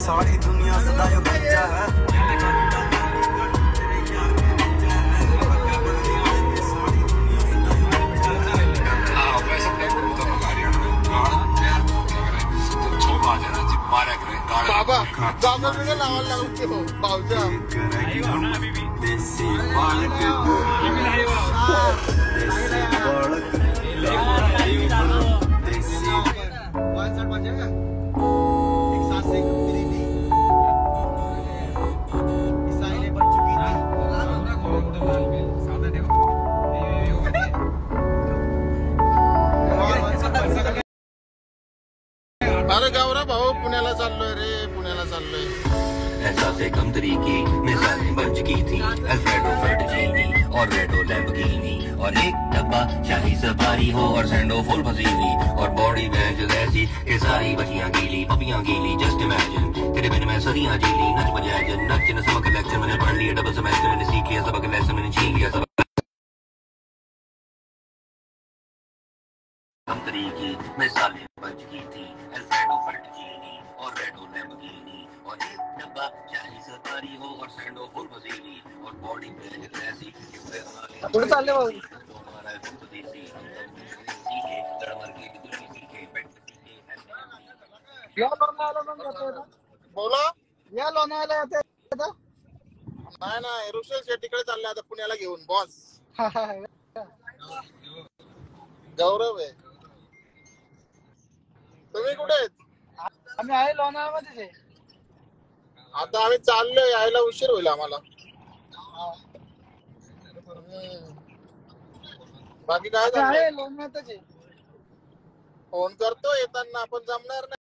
सारी दुनिया सदा यो बच्चा है। बाबा बाबा मेरे लावा लागू के हो बावजा देसी बालक देसी बालक देसी वन बजेगा एक साथ से मिली नहीं इसाइले बन चुकी थी सादा देखो अरे गौरव भाऊ पुण्याला चाललोय रे पुण्याला चाललोय। ऐसा से कम तरीके मिसालें बन चुकी थी अल्फ्रेडो फर्टजीनी और रेडो लैम्बोर्गिनी और एक डब्बा शाही सफारी हो और सैंडो फुल फंसी हुई और बॉडी में जो ऐसी कि सारी बचियां गीली पपियां गीली जस्ट इमेजिन तेरे बिन मैं सदियां जीली नच बजाए जन नच न सबक लेक्चर मैंने पढ़ लिया डबल सेमेस्टर मैंने सीख लिया सबक लेसन मैंने छीन लिया सबक कम तरीके मिसालें बन चुकी थी अल्फ्रेडो फर्टजीनी और रेडो लैम्बोर्गिनी और एक डब्बा शाही सफारी हो और सैंडो फुल फंसी हुई और बॉडी में जो ऐसी थोड़े चालले भाऊ या लोणावळ्याला पण जातोय ना बोला या लोणावळ्याला येते नाही नाही ऋषेश शेट्टीकडे चालले आता पुण्याला घेऊन बॉस गौरव आहे तुम्ही कुठे आहेत? आम्ही आहे लोणावळ्यामध्ये आता आम्ही चाललोय यायला उशीर होईल आम्हाला। बाकी काय आहे लोणावळ्यातच फोन करतो येताना आपण जमणार नाही।